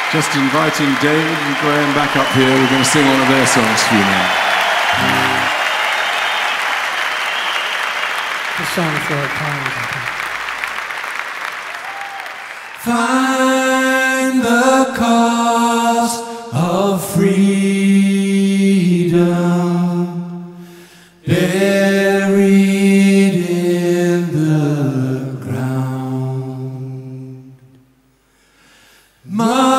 Just inviting David and Graham back up here. We're going to sing one of their songs for you now. The song for our times. Find the cost of freedom buried in the ground.